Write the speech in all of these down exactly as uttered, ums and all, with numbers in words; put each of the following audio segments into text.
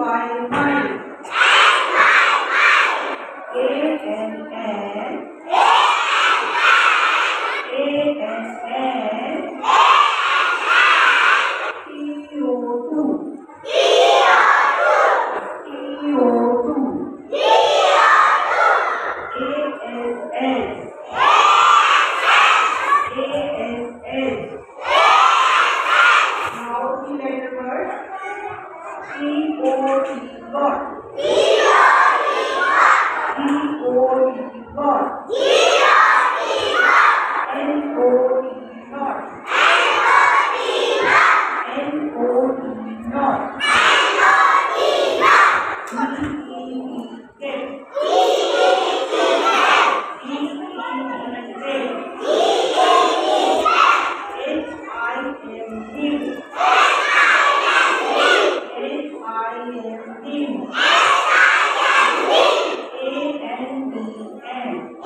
Y, mile. A N N. A N N. C O two. C O two. A S S. A S S. Now the letter word. C O T. God. C O T. God. N O T. Not. N O T. Not. E E E. Get. E E E. Get. H I M. Him. H I M. Him. A N D N.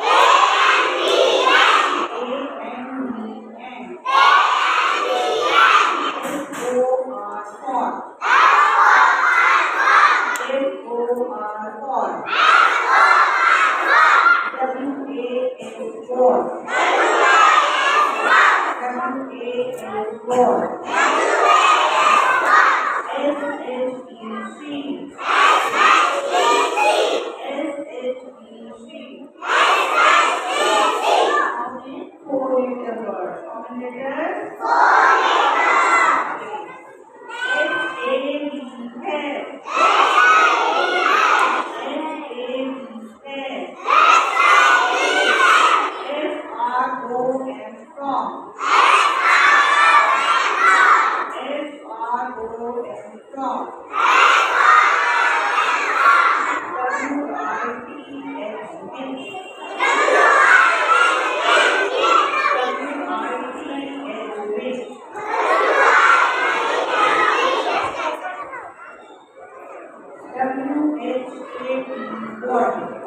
W H A T.